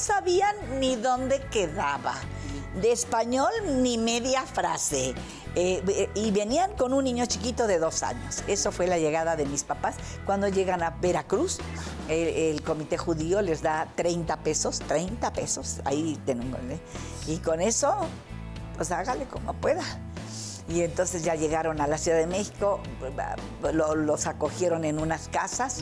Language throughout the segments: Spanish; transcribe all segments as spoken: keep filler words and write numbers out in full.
sabían ni dónde quedaba. De español ni media frase. Eh, y venían con un niño chiquito de dos años. Eso fue la llegada de mis papás. Cuando llegan a Veracruz, el, el comité judío les da treinta pesos, treinta pesos, ahí tengo, ¿eh? Y con eso, pues hágale como pueda. Y entonces ya llegaron a la Ciudad de México, lo, los acogieron en unas casas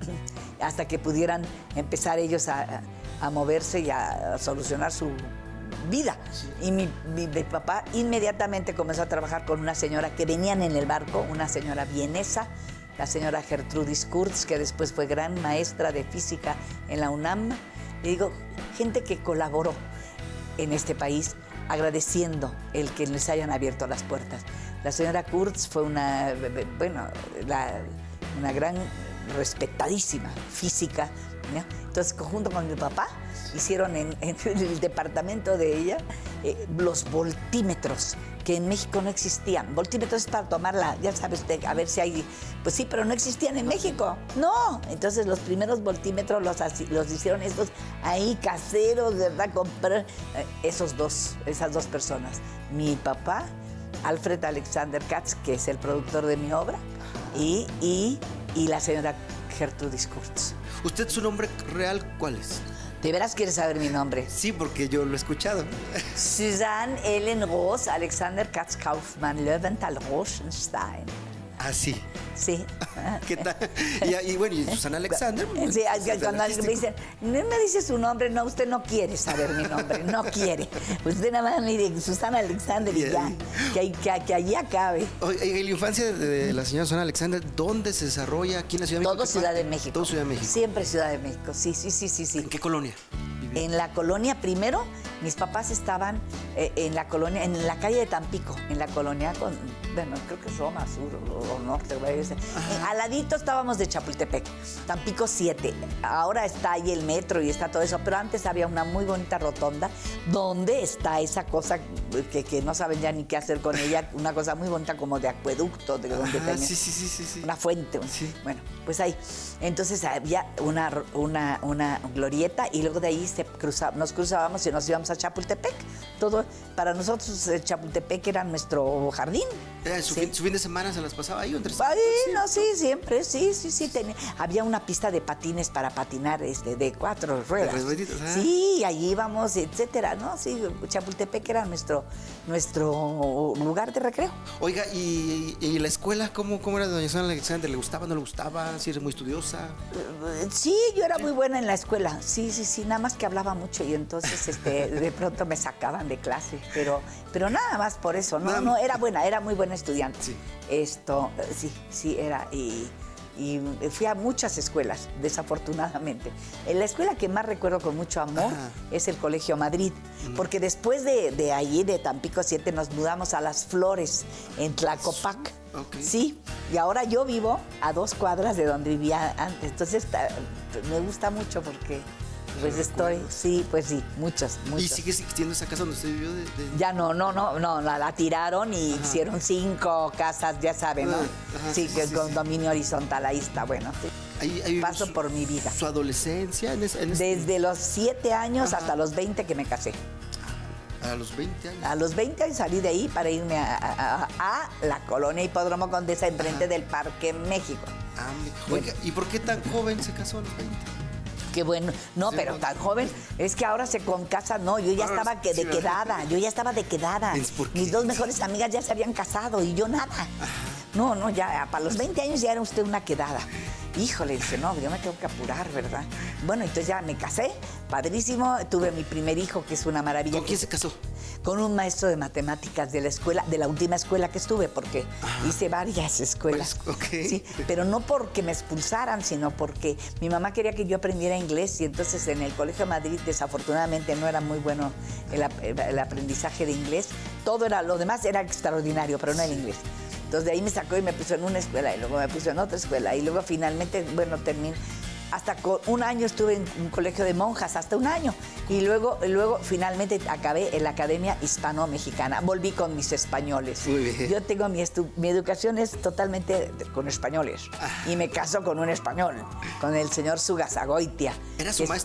hasta que pudieran empezar ellos a, a moverse y a solucionar su vida. Sí. Y mi, mi, mi papá inmediatamente comenzó a trabajar con una señora que venían en el barco, una señora vienesa, la señora Gertrudis Kurz, que después fue gran maestra de física en la UNAM. Y digo, gente que colaboró en este país, agradeciendo el que les hayan abierto las puertas. La señora Kurz fue una, bueno, la, una gran, respetadísima física, ¿no? Entonces, junto con mi papá, hicieron en, en el departamento de ella eh, los voltímetros, que en México no existían. Voltímetros es para tomarla, ya sabes usted, a ver si hay... Pues sí, pero no existían en México. No. Entonces los primeros voltímetros los, los hicieron estos ahí caseros, ¿verdad? Comprar eh, esos dos, esas dos personas. Mi papá, Alfred Alexander Katz, que es el productor de mi obra, y, y, y la señora Gertrudis Kurz. ¿Usted, su nombre real, cuál es? ¿De veras quieres saber mi nombre? Sí, porque yo lo he escuchado. Susanne Ellen Roos Alexander Katz Kaufmann Löwenthal Rosenstein. Ah, sí. Sí. ¿Qué tal? Y, y bueno, y Susana Alexander. Sí, cuando alguien me dice, no me dice su nombre, no, usted no quiere saber mi nombre, no quiere. Usted nada más me dice Susana Alexander y ya, que, que, que allí acabe. Oye, la infancia de la señora Susana Alexander, ¿dónde se desarrolla? ¿Aquí en la Ciudad de México? Todo Ciudad de México. Todo Ciudad de México. Siempre Ciudad de México, sí, sí, sí, sí. sí. ¿En qué colonia? En la colonia, primero, mis papás estaban eh, en la colonia, en la calle de Tampico, en la colonia con, bueno, creo que es Roma, Sur o, o Norte, eh, al ladito estábamos de Chapultepec, Tampico siete. Ahora está ahí el metro y está todo eso, pero antes había una muy bonita rotonda donde está esa cosa que, que no saben ya ni qué hacer con ella, una cosa muy bonita como de acueducto, de donde Ajá, tenía sí, sí, sí, sí, sí. una fuente. Sí. Bueno, pues ahí. Entonces había una, una, una glorieta y luego de ahí se cruza, nos cruzábamos y nos íbamos a Chapultepec. Todo, para nosotros el Chapultepec era nuestro jardín. Eh, su, sí. fin, ¿Su fin de semana se las pasaba ahí? Entre ahí, no, sí, siempre, sí, sí, sí. Tenía, había una pista de patines para patinar este, de cuatro ruedas. ¿Ah? Sí, allí íbamos, etcétera, ¿no? Sí, Chapultepec era nuestro, nuestro lugar de recreo. Oiga, ¿y, y la escuela cómo, cómo era doña Susana Alexander? ¿Le gustaba, no le gustaba? ¿Si era muy estudiosa? Sí, yo era muy buena en la escuela. Sí, sí, sí, nada más que hablaba mucho y entonces este, de pronto me sacaban de clase, pero, pero nada más por eso. No, no, era buena, era muy buena estudiante. Sí. Esto, sí, sí, era. Y, y fui a muchas escuelas, desafortunadamente. En la escuela que más recuerdo con mucho amor Ajá. es el Colegio Madrid, mm. porque después de, de allí, de Tampico siete, nos mudamos a Las Flores, en Tlacopac. Okay. Sí, y ahora yo vivo a dos cuadras de donde vivía antes. Entonces me gusta mucho porque pues estoy, sí, pues sí, muchos, muchos. ¿Y sigue existiendo esa casa donde usted vivió? De, de... Ya no, no, no, no, la, la tiraron y Ajá. hicieron cinco casas, ya saben, ¿no? Ajá, sí, sí, que sí, con sí. dominio horizontal, ahí está, bueno. Sí. Ahí, ahí Paso su, por mi vida. ¿Su adolescencia? En ese, en ese... Desde los siete años Ajá. hasta los veinte que me casé. A los veinte años. A los veinte años salí de ahí para irme a, a, a, a la colonia Hipódromo Condesa, enfrente del Parque México. Ah, bueno. Oiga, ¿y por qué tan joven se casó a los veinte? Qué bueno, no, sí, pero tan joven, es que ahora se con casa, no, yo ya estaba que de quedada, yo ya estaba de quedada. Mis dos mejores amigas ya se habían casado y yo nada. Ajá. No, no, ya, para los veinte años ya era usted una quedada. Híjole, dice, no, yo me tengo que apurar, ¿verdad? Bueno, entonces ya me casé, padrísimo, tuve mi primer hijo, que es una maravilla. ¿Con quién se casó? Con un maestro de matemáticas de la escuela, de la última escuela que estuve, porque Ajá. hice varias escuelas. Pues, okay. Sí, pero no porque me expulsaran, sino porque mi mamá quería que yo aprendiera inglés y entonces en el Colegio Madrid desafortunadamente no era muy bueno el, el aprendizaje de inglés. Todo era, lo demás era extraordinario, pero no el inglés. Entonces de ahí me sacó y me puso en una escuela y luego me puso en otra escuela y luego finalmente, bueno, terminé. Hasta con un año estuve en un colegio de monjas, hasta un año. Y luego, luego finalmente acabé en la Academia Hispano-Mexicana. Volví con mis españoles. Muy bien. Yo tengo mi, mi educación es totalmente de, con españoles. Ah. Y me caso con un español, con el señor Sugasagoitia. ¿Era su es, maestro?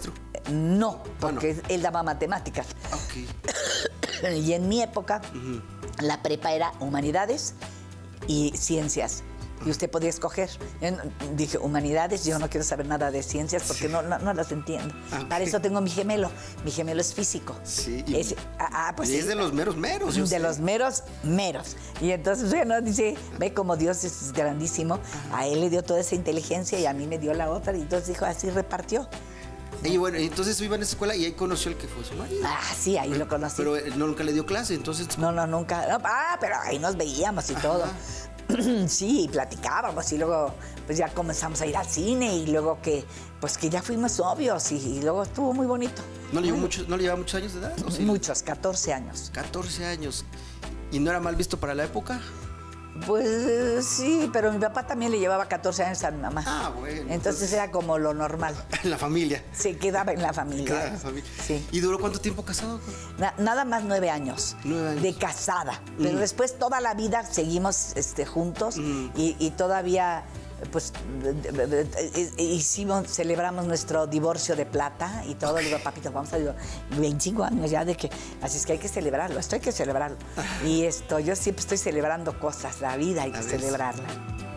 No, porque Ah, no. él daba matemáticas. Ok. Y en mi época, Ujú. la prepa era humanidades y ciencias. Y usted podía escoger. Yo no- dije, humanidades, yo no quiero saber nada de ciencias porque Sí. no, no, no las entiendo. Ah, ok. Para eso tengo mi gemelo. Mi gemelo es físico. Sí, y- Es, ah, ah, pues y sí. es de los meros meros. yo De sé. los meros, meros. Y entonces, bueno, dice, ve como Dios es grandísimo. A él le dio toda esa inteligencia y a mí me dio la otra. Y entonces dijo, así repartió. Y bueno, entonces iba en esa escuela y ahí conoció al que fue su marido. Ah, sí, ahí lo conocí. Pero él no, nunca le dio clase, entonces. No, no, nunca. No, ah, pero ahí nos veíamos y todo. Sí, y platicábamos y luego pues ya comenzamos a ir al cine y luego que pues que ya fuimos novios y, y luego estuvo muy bonito. ¿No le, llevó Muy- mucho, ¿No le llevaba muchos años de edad? ¿O sí? Muchos, catorce años. catorce años. ¿Y no era mal visto para la época? Pues sí, pero mi papá también le llevaba catorce años a mi mamá. Ah, bueno, Entonces, entonces- era como lo normal. En la familia. Se quedaba en la familia. Claro, en la familia. Sí. ¿Y duró cuánto tiempo casado? Na- nada más nueve años, Nueve años. de casada. Pero Mm. después toda la vida seguimos este, juntos Mm. y, y todavía pues de- de- de- de- hicimos, celebramos nuestro divorcio de plata y todo. Le digo, papito, vamos a digo, veinticinco años ya de que, así es que hay que celebrarlo, esto hay que celebrarlo. Y esto, yo siempre estoy celebrando cosas, la vida hay que A ver. celebrarla.